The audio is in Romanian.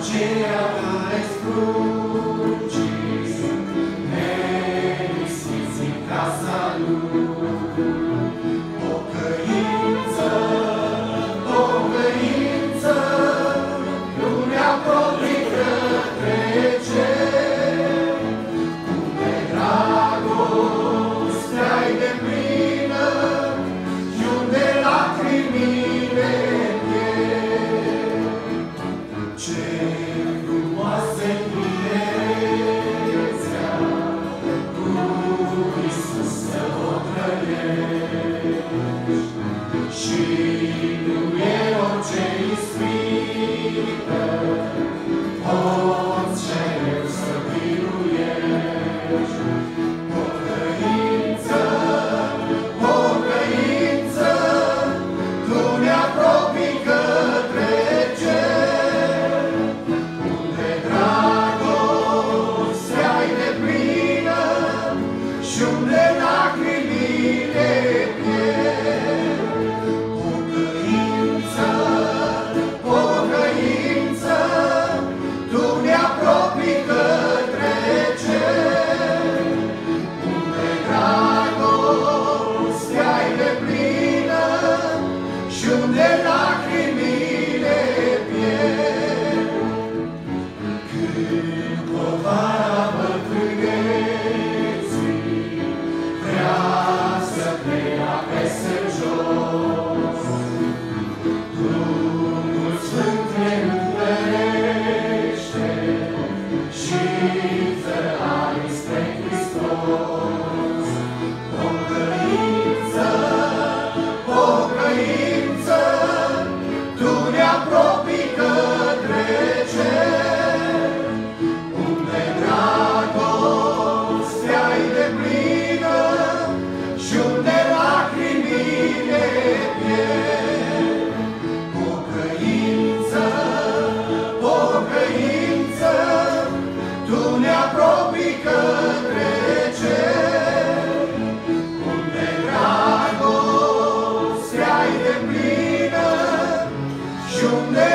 aceea care-ți pruncii, nelisiți în casa lui. Pocăință, pocăință, lumea proprii către cer, unde dragostea-i deplină și unde lacrimile pierd. Ce frumoasă tinerețea, cu Iisus să o trăiești, și nu e orice ispită, poți cereu să biruiești. Pocăință, pocăință, tu ne apropii către cer, unde dragostea-i deplină și unde lacrimile pierd. Pocăință, pocăință, tu ne apropii către cer, unde dragostea-i deplină și unde lacrimile pierd. Când povara bătrâneții vrea să te apese jos, Duhul Sfânt ne întărește și îți ai spre Hristos. Pocăință, pocăință, tu ne apropii către cer, unde dragostea-i deplină și unde lacrimile pierd. Pocăință, pocăință, tu ne apropii către cer, unde dragostea-i deplină și unde